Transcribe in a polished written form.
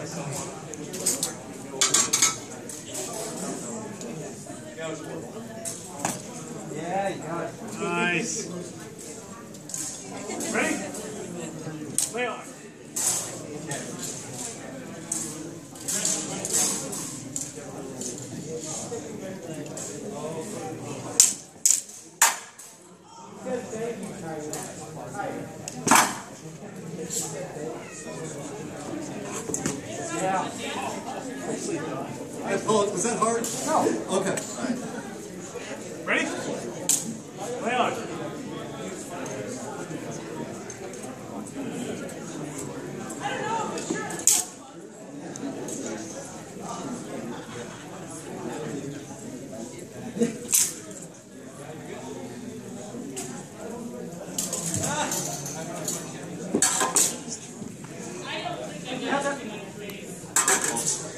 Yeah, you got it. Nice. Ready? Lay on. Yeah. Was that hard? No. Okay. All right. Ready? Lay on. That's it.